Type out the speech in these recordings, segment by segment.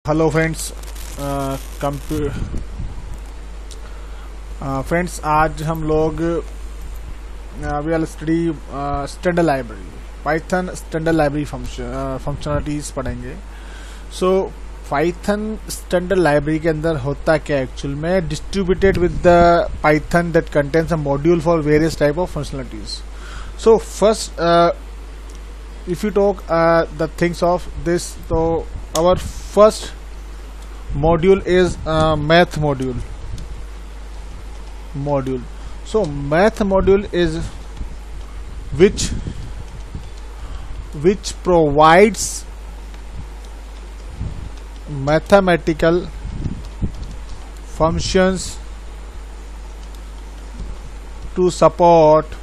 Hello friends, friends आज हम लोग will study standard library, Python standard library functionalities पढ़ेंगे। सो पाइथन स्टैंडर्ड लाइब्रेरी के अंदर होता क्या एक्चुअल में, distributed with the Python that contains a module for various type of functionalities. So first if you talk the things of this, so our first module is math module. So math module is which provides mathematical functions to support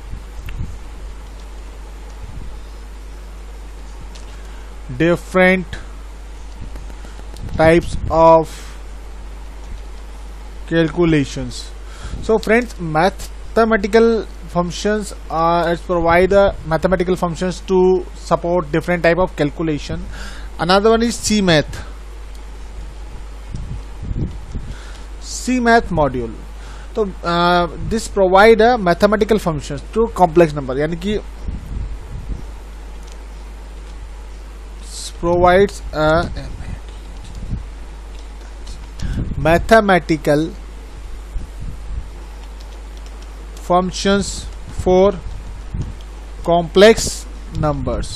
different types of calculations. So friends, mathematical functions provide mathematical functions to support different type of calculation. Another one is CMath module. So this provide mathematical functions to complex number, यानी कि provides mathematical functions for complex numbers.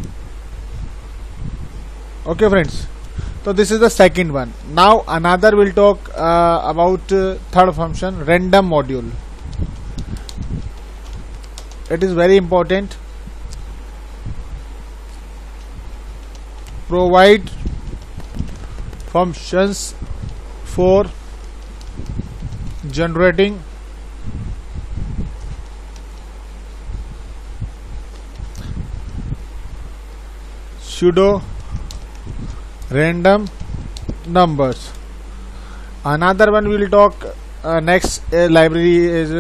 Okay friends, so this is the second one. Now another will talk about third function, random module. It is very important. Provide functions for generating pseudo random numbers. Another one we will talk next library is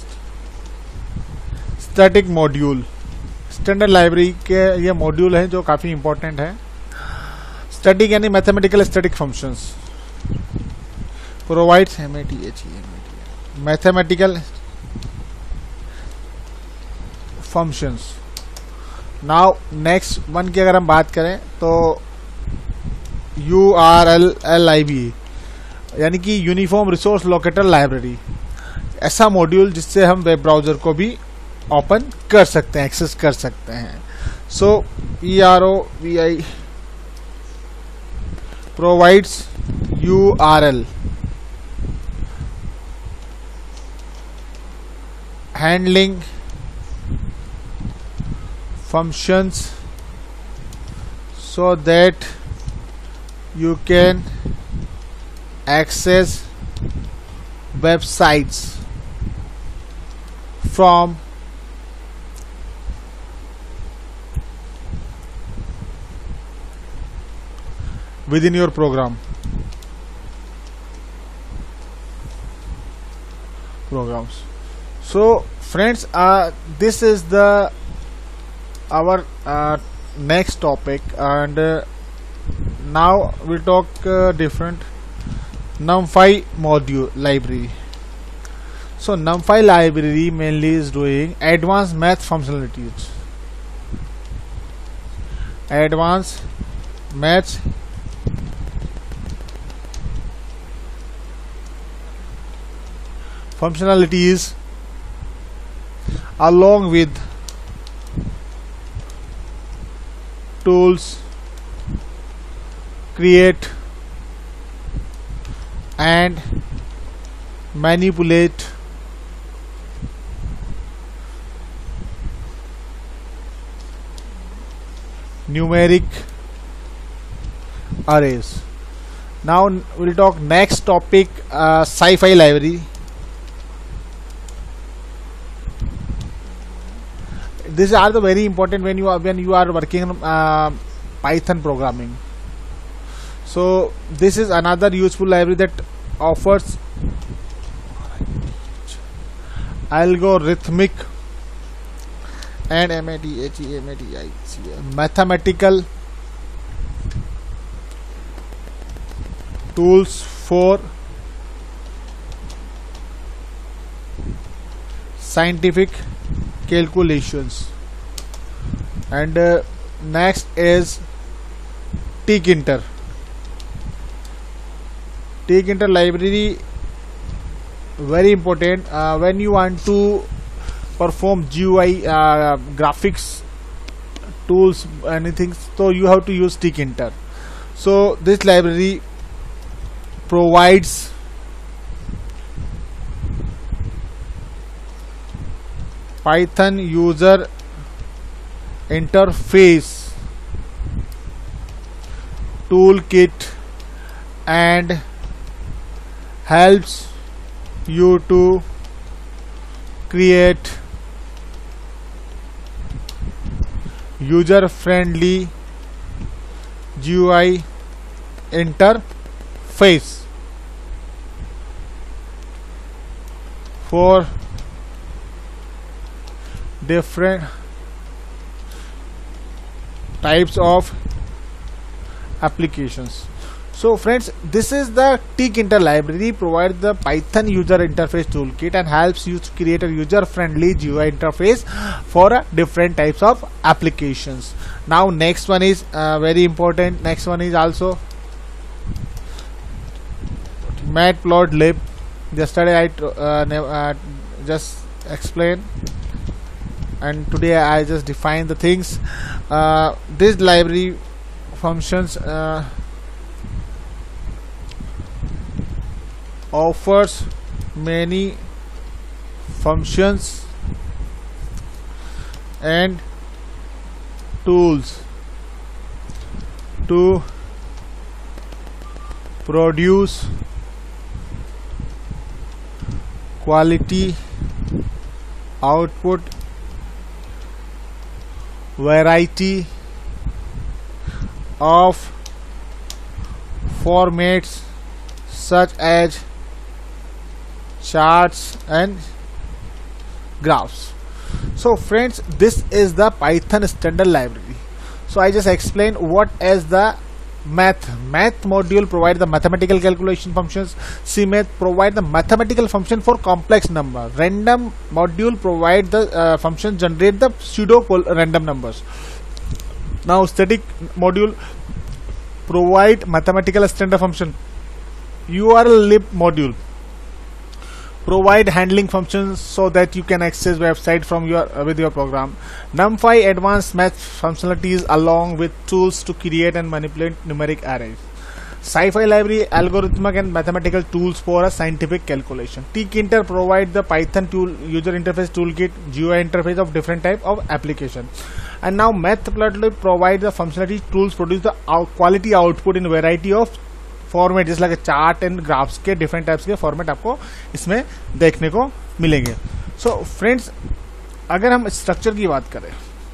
static module. Standard library के ये module है जो काफ़ी important है। Static यानी mathematical static functions provides mathematical functions. Now next one की अगर हम बात करें तो URLLIB यानी कि यूनिफॉर्म रिसोर्स लोकेटर लाइब्रेरी, ऐसा मॉड्यूल जिससे हम वेब ब्राउज़र को भी ओपन कर सकते हैं, एक्सेस कर सकते हैं। So EROVI provides URL handling functions so that you can access websites from within your programs. So friends, this is the our next topic, and now we'll talk different NumPy module library. So NumPy library mainly is doing advanced math functionalities, advanced maths functionalities along with tools, create and manipulate numeric arrays. Now we'll talk next topic, SciPy library. These are the very important when you are working on Python programming. So this is another useful library that offers algorithmic and mathematical tools for scientific calculations. And next is tkinter. Tkinter library, very important when you want to perform GUI graphics tools, anything, so you have to use tkinter. So this library provides Python user interface toolkit and helps you to create user friendly GUI interface for different types of applications. So friends, this is the tkinter library, provides the Python user interface toolkit and helps you to create a user friendly GUI interface for different types of applications. Now next one is very important. Next one is also matplotlib. Yesterday I just explained, and today I just define the things. This library functions offers many functions and tools to produce quality output, variety of formats such as charts and graphs. So friends, this is the Python standard library. So I just explained what is the math module provide the mathematical calculation functions. CMath provide the mathematical function for complex number. Random module provide the function generate the pseudo random numbers. Now static module provide mathematical standard function. urllib module provide handling functions so that you can access website from your with your program. NumPy advanced math functionalities along with tools to create and manipulate numeric arrays. SciPy library algorithmic and mathematical tools for a scientific calculation. tkinter provide the Python tool user interface toolkit, GUI interface of different type of application. And now matplotlib provide the functionality tools produce the quality output in variety of format, जैसे like chart and graphs के different types के format आपको इसमें देखने को मिलेंगे. So friends, अगर हम स्ट्रक्चर की बात करें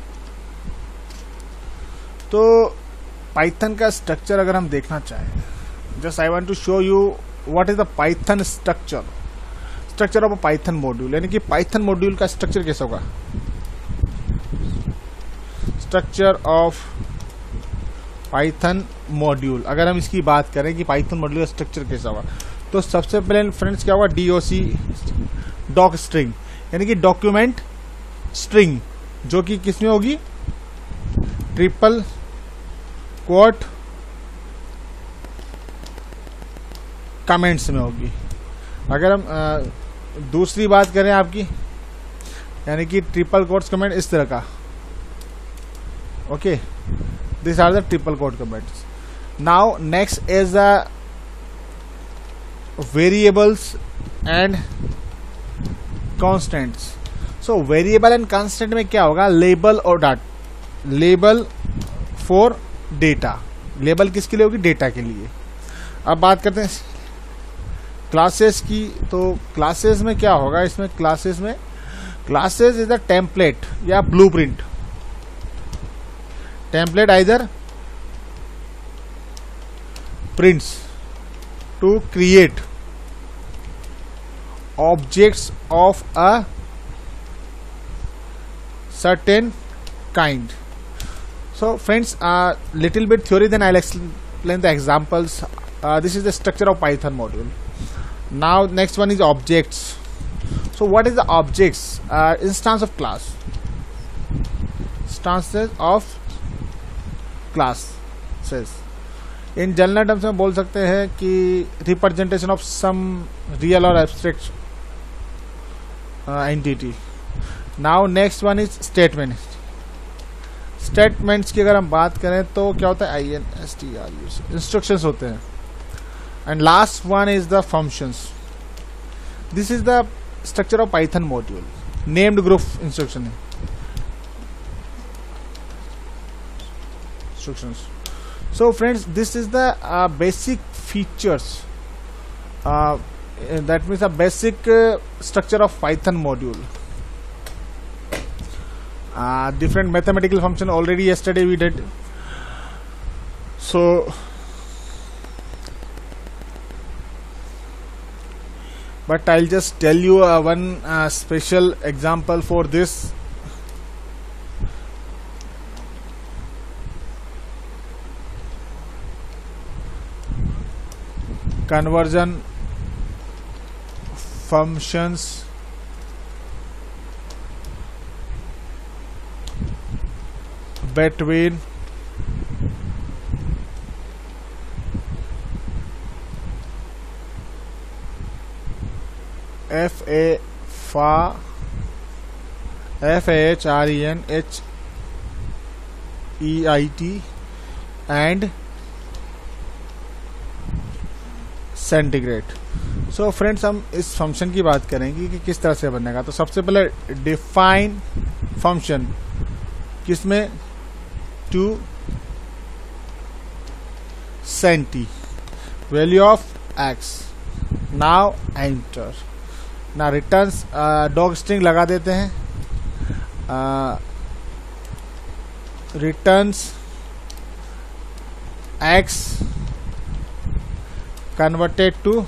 तो पाइथन का स्ट्रक्चर अगर हम देखना चाहें, just I want to show you what is the Python structure of a Python module. यानी कि पाइथन मॉड्यूल का स्ट्रक्चर कैसा होगा. स्ट्रक्चर ऑफ पाइथन मॉड्यूल, अगर हम इसकी बात करें कि पाइथन मॉड्यूल का स्ट्रक्चर कैसा होगा, तो सबसे पहले फ्रेंड्स क्या होगा, डीओसी डॉक स्ट्रिंग, यानी कि डॉक्यूमेंट स्ट्रिंग, जो कि किसमें होगी, ट्रिपल कोट कमेंट्स में होगी. अगर हम दूसरी बात करें आपकी, यानी कि ट्रिपल कोट्स कमेंट इस तरह का. Okay, these are the triple quote comments. Now next is the variables and constants. So variable and constant में क्या होगा, लेबल और data. Label for data, label किसके लिए होगी, डेटा के लिए. अब बात करते हैं क्लासेस की. तो क्लासेस में क्या होगा, इसमें क्लासेस इज द टेम्पलेट या blueprint. Template either prints to create objects of a certain kind. So friends, little bit theory, then I'll explain the examples this is the structure of Python module. Now next one is objects. So what is the objects? Instance of class. Instances of class says. In general terms में बोल सकते हैं कि representation of some real और abstract entity. Now next one is statement. Statements की अगर हम बात करें तो क्या होता है? INSTRUs इंस्ट्रक्शंस होते हैं. And last one is the functions. This is the structure of Python module. Named group instruction है. Instructions. So friends, this is the basic features, that means a basic structure of Python module. Different mathematical function already yesterday we did. So but I'll just tell you one special example for this. Conversion functions between FAHRENHEIT and centigrade. So friends, हम इस function की बात करेंगे कि किस तरह से बनेगा. तो सबसे पहले डिफाइन फंक्शन किसमें? To centi value of x. Now enter. ना रिटर्न्स डॉग स्ट्रिंग लगा देते हैं. Returns x converted to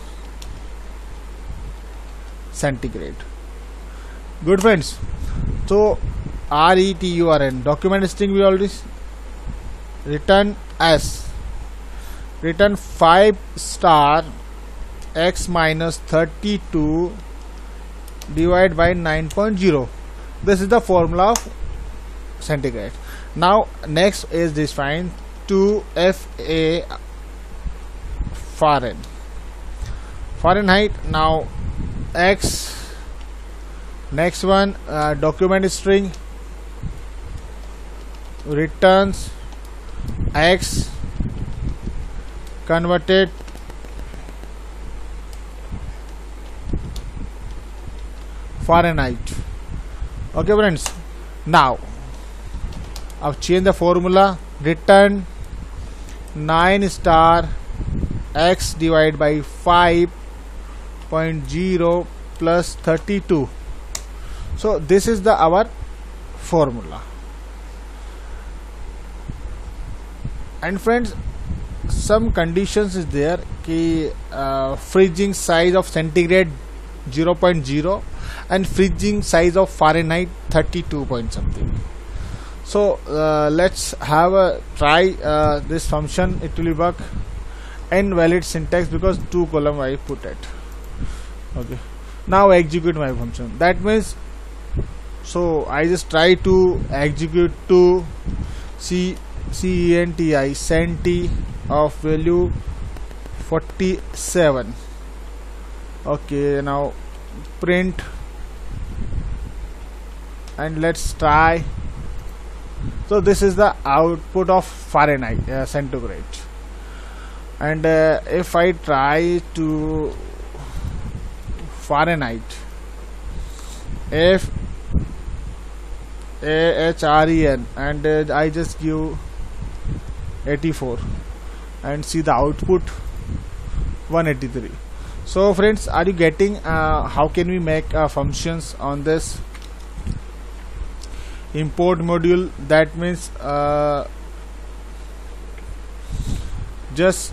centigrade. Good friends. So RETURN document string we already return as return 5 star x minus 32 divided by 9.0. This is the formula of centigrade. Now next is defined to FA Fahrenheit. Now x. Next one document string returns x converted Fahrenheit. Okay friends. Now अब change the formula. Return 9 star x divided by 5.0 plus 32. So this is the our formula. And friends, some conditions is there कि freezing size of centigrade 0.0 and freezing size of Fahrenheit 32 point something. So let's have a try this function. It will work. Invalid syntax because 2 column I put it. Okay, now execute my function. That means, so I just try to execute to CENTI centi of value 47. Okay, now print and let's try. So this is the output of Fahrenheit centigrade. And if I try to Fahrenheit, FAHREN, and I just give 84 and see the output 183. So friends, are you getting how can we make functions on this import module? That means just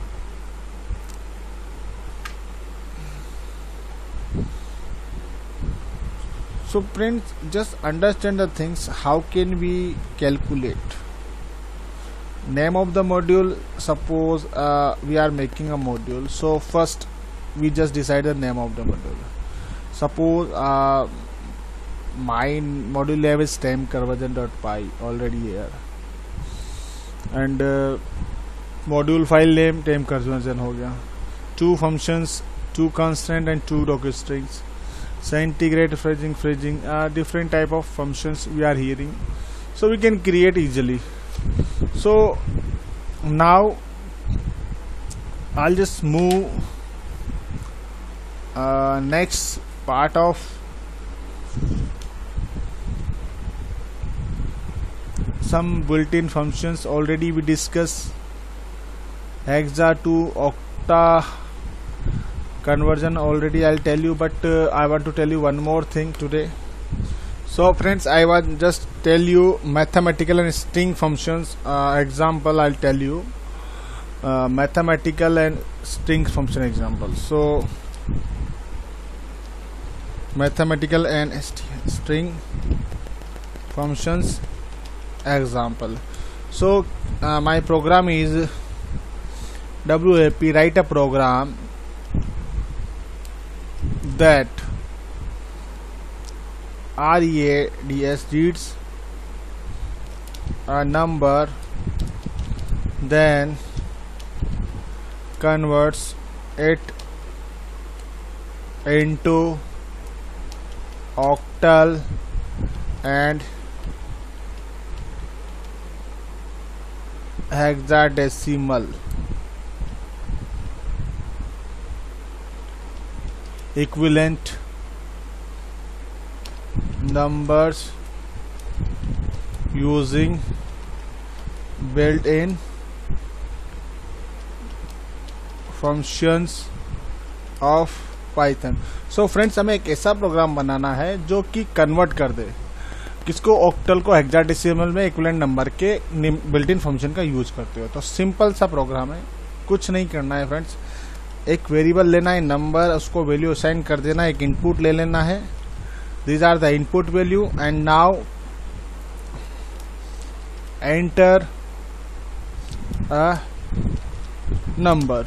so friends, just understand the things. How can we calculate? Name of the module, suppose we are making a module, so first we just decide the name of the module. Suppose my module name is temp_conversion.py already here, and module file name temp conversion हो गया. 2 functions, 2 constant and 2 docker strings. Centigrade, freezing, different type of functions we are hearing, so we can create easily. So now I'll just move next part of some built-in functions. Already we discussed hexa to octa conversion already, I'll tell you, but I want to tell you one more thing today. So friends, I want just tell you mathematical and string functions example. I'll tell you mathematical and string function example. So mathematical and string functions example. So my program is WAP. Write a program that reads reads a number, then converts it into octal and hexadecimal equivalent numbers using built-in functions of Python. So friends, हमें एक ऐसा programme बनाना है जो कि convert कर दे किसको, octal को hexadecimal में इक्विवेलेंट नंबर के बिल्ट इन फंक्शन का यूज करते हो. तो सिंपल सा प्रोग्राम है, कुछ नहीं करना है फ्रेंड्स. एक वेरिएबल लेना है नंबर, उसको वैल्यू असाइन कर देना है, एक इनपुट ले लेना है. These are the input value, and now enter a number.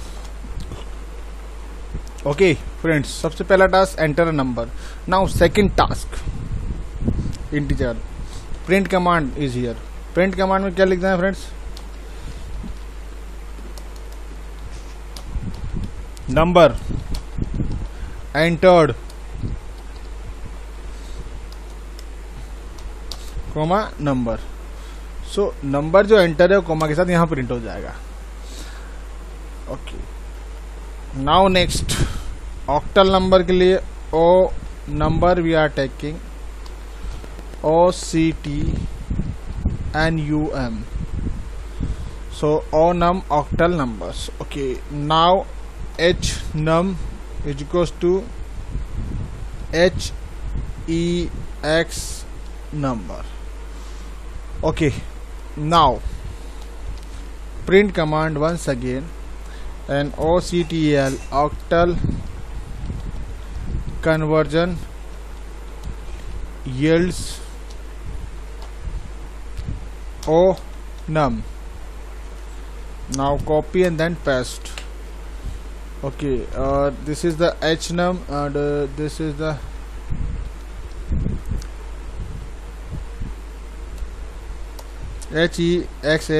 Okay friends, सबसे पहला task enter a number. Now second task integer. Print command is here. Print command में क्या लिखना है friends, number entered comma number. So number जो enter है comma के साथ यहां प्रिंट हो जाएगा. Okay, now next octal number के लिए o number we are taking OCTNUM. So o num octal numbers. Okay, now HNUM is equals to HEX number. Okay, now print command once again, and OCTL octal conversion yields O num. Now copy and then paste. Okay, this is the H num and this is the HEXA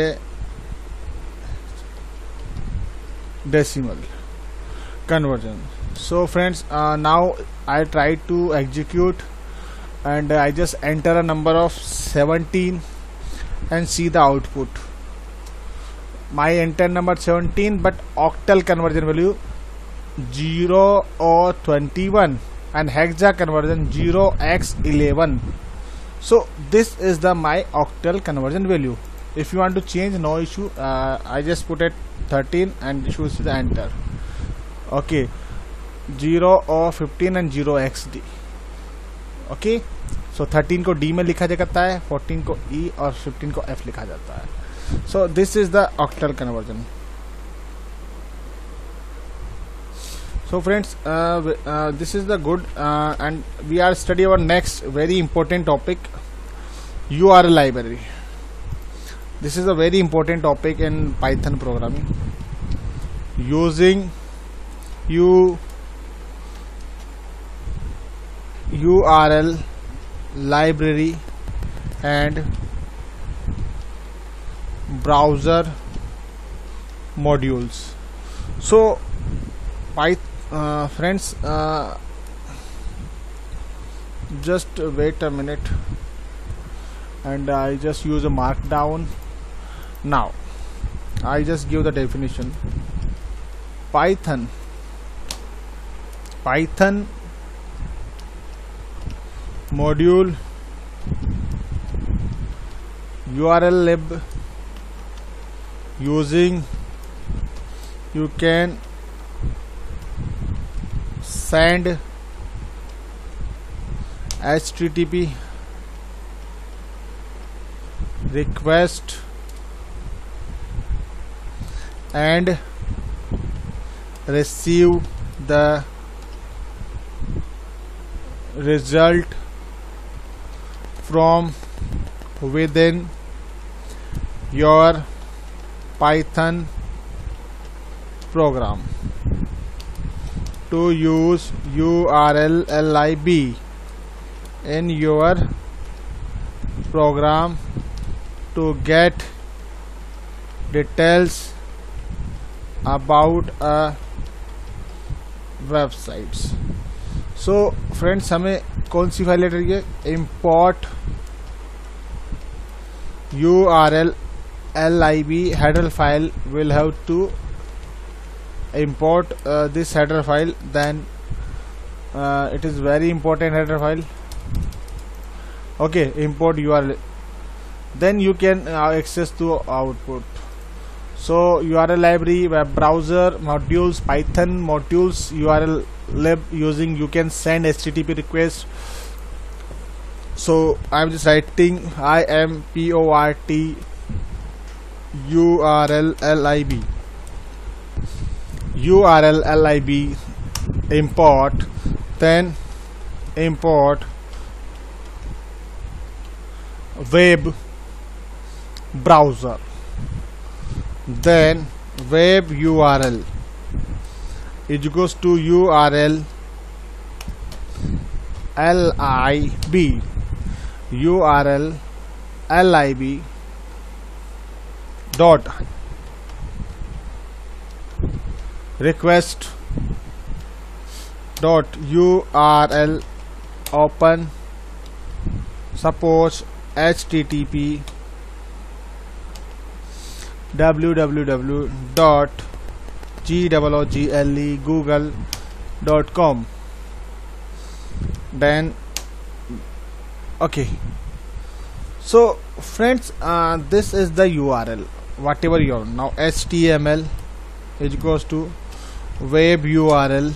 decimal conversion. So friends, now I try to execute and I just enter a number of 17 and see the output. My enter number 17, but octal conversion value 0 or 21 and hexa conversion 0x11. So this is the my octal conversion value. If you want to change, no issue. I just put it 13 and choose the enter. Okay, 0 or 15 and 0xd. Okay, so 13 को D में लिखा जाता है, 14 को E और 15 को F लिखा जाता है. So this is the octal conversion. So friends, this is the good and we are studying our next very important topic, URL library. This is a very important topic in Python programming. Using URL library and browser modules. So friends, just wait a minute, and I just use a markdown. Now I just give the definition. Python module URL lib. Using you can send HTTP request and receive the result from within your Python program. To use URL lib in your program to get details about a websites. So friends, हमें कौन सी file letter है? import URL lib header file. Will have to import this header file. Then it is very important header file. Okay, import URL. Then you can access to output. So URL library, web browser modules, Python modules, URL lib. Using you can send HTTP request. So I'm just writing import URL lib import, then import web browser, then web URL is equals to URL lib dot request dot URL open suppose HTTP www dot google.com. Then okay, so friends, this is the URL whatever you have. Now HTML is equals to web URL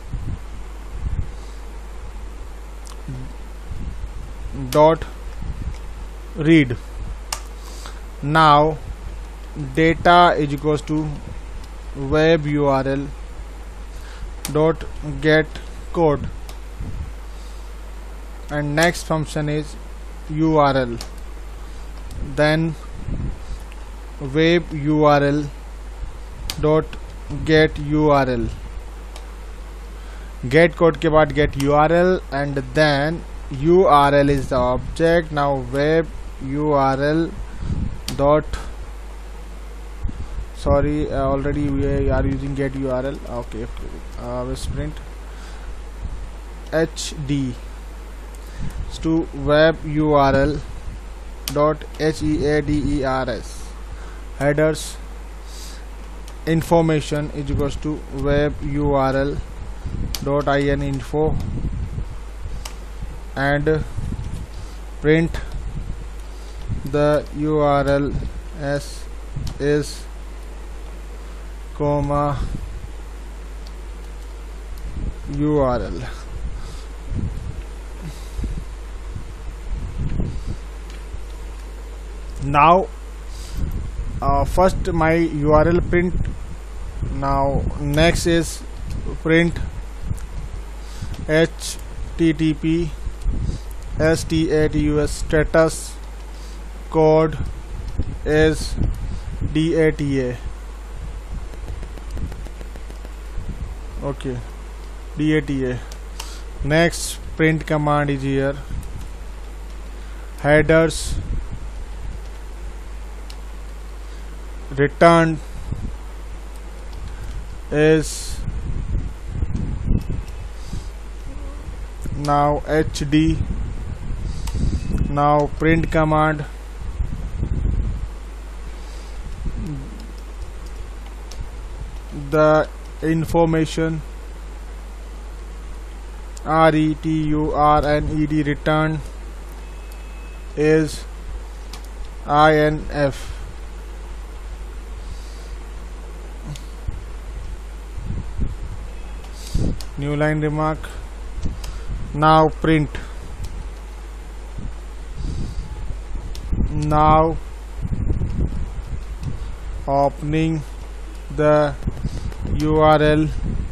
dot read. Now data is equals to web URL dot get code, and next function is URL, then web URL dot get URL, get code के बाद get URL, and then URL is the object. Now web URL dot already we are using get URL. Okay, let's print HD to web URL dot headers, headers information is equals to web URL dot info, and print the URL as is comma URL. Now first my URL print. Now next is print HTTP status code is DATA. Okay, DATA. Next print command is here. Headers returned is now HD. Now print command the information RETURNED return is INF. New line remark. Now print. Now opening the URL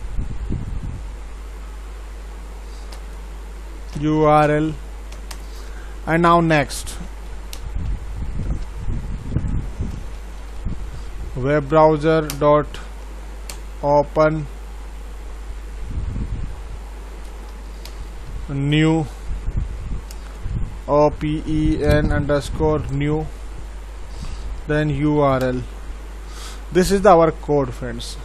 and now next web browser dot open new OPEN underscore new, then URL. This is our code, friends.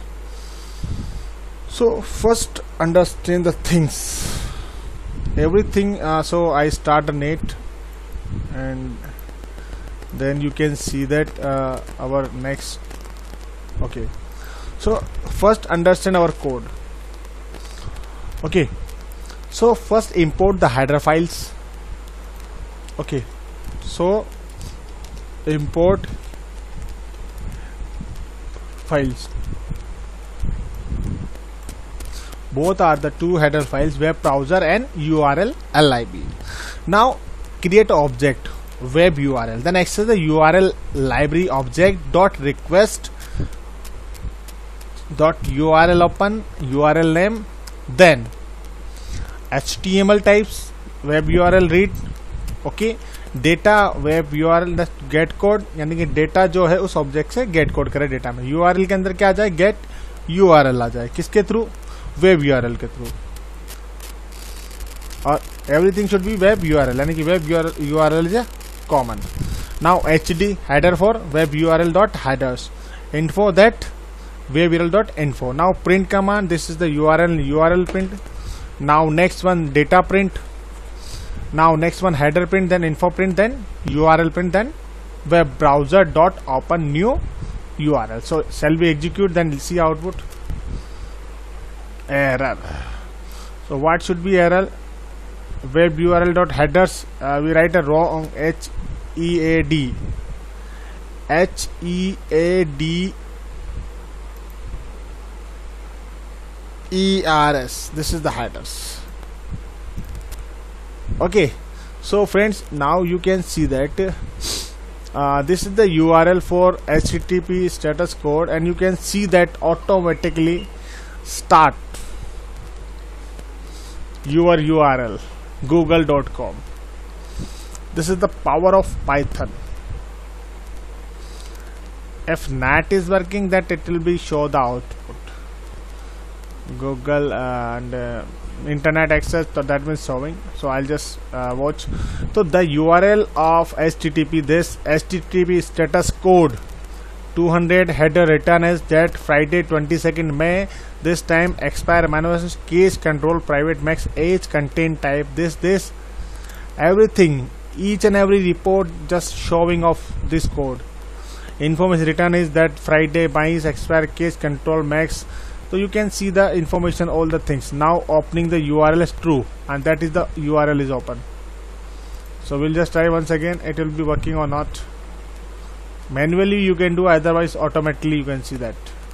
So first understand the things, everything. So I start a net, and then you can see that our next. Okay, so first understand our code. Okay, so first import the header files. Okay, so import files. Both are the two header files, web browser and URL lib. Now create an object web URL, then access the URL library object dot request dot URL open URL name, then HTML types web URL read. Okay, data web URL get code, यानी कि data जो है उस object से get code करे data में. URL के अंदर क्या आ जाए, गेट URL आ जाए. किसके थ्रू, वेब URL के थ्रू. और everything should be web URL, यानी कि web URL is common. Now HD header for web URL dot headers, info that web URL dot info. Now print command, this is the URL print. Now next one data print. Now next one header print, then info print, then URL print, then web browser dot open new URL. So shall we execute, then see output. Error. So what should be error? Web URL dot headers, we write a wrong HEAD ERS. This is the headers. Okay, so friends, now you can see that this is the URL for HTTP status code, and you can see that automatically start your URL google.com. This is the power of Python. If NAT is working, that it will be show the output. Google and internet access, so that means showing. So I'll just watch. So the URL of HTTP, this HTTP status code 200 header return is that Friday 22nd May, this time expire manifest case control private max age content type this everything, each and every report just showing of this code. Information return is that Friday buys expire case control max. So you can see the information, all the things. Now opening the URL is true, and that is the URL is open. So we'll just try once again, it will be working or not. Manually you can do, otherwise automatically you can see that.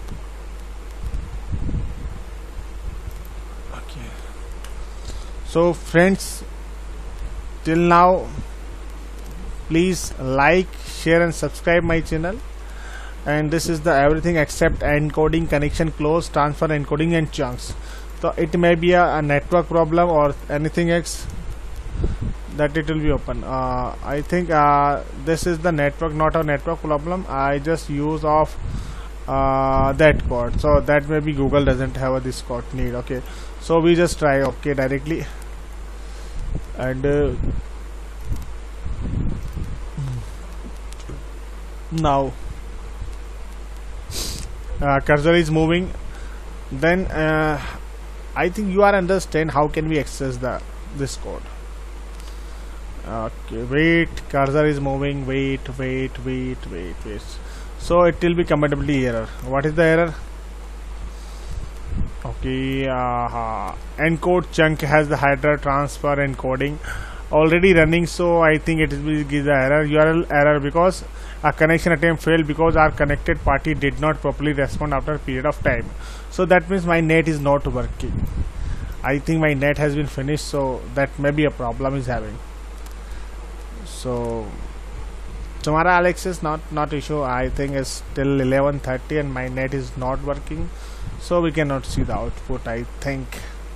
Okay. So friends, till now please like, share and subscribe my channel. And this is the everything except encoding, connection close, transfer, encoding and chunks. So it may be a network problem or anything else. that it will be open. I think this is the network, not a network problem. I just use of that code, so that maybe Google doesn't have this code need. Okay, so we just try okay directly, and now cursor is moving. Then I think you are understand how can we access this code. Okay, wait, cursor is moving. Wait. So it will be compatibility error. What is the error? Okay, encode chunk has the header transfer encoding already running, so I think it will give the error, URL error, because a connection attempt failed because our connected party did not properly respond after a period of time. So that means my net is not working. I think my net has been finished, so that may be a problem is having. So tomorrow Alex is not issue. I think it's till 11:30 and my net is not working, so we cannot see the output, I think.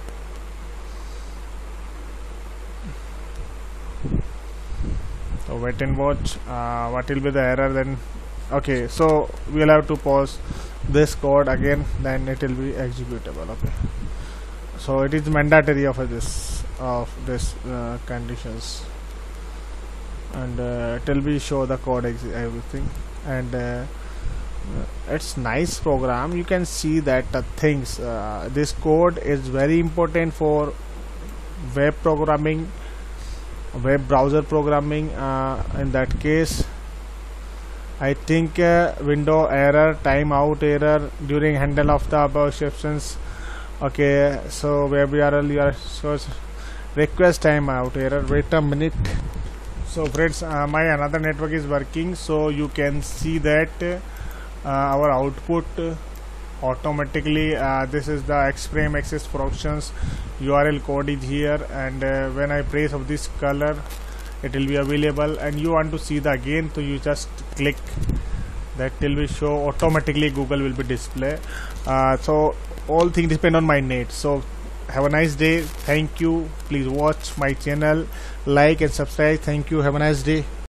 So wait and watch. What will be the error then? Okay, so we'll have to pause this code again, then it will be executable. Okay, so it is mandatory of this conditions, and it will be show the code everything, and it's nice program. You can see that things this code is very important for web programming, web browser programming. In that case, I think window error, timeout error during handle of the above exceptions. Okay, so web URL your source request timeout error. Wait a minute. So friends, my another network is working, so you can see that our output automatically, this is the Xframe access for options URL code is here, and when I press of this color it will be available, and you want to see the again, so you just click, that will be show automatically, Google will be display. So all things depend on my net. So have a nice day. Thank you. Please watch my channel, like and subscribe. Thank you. Have a nice day.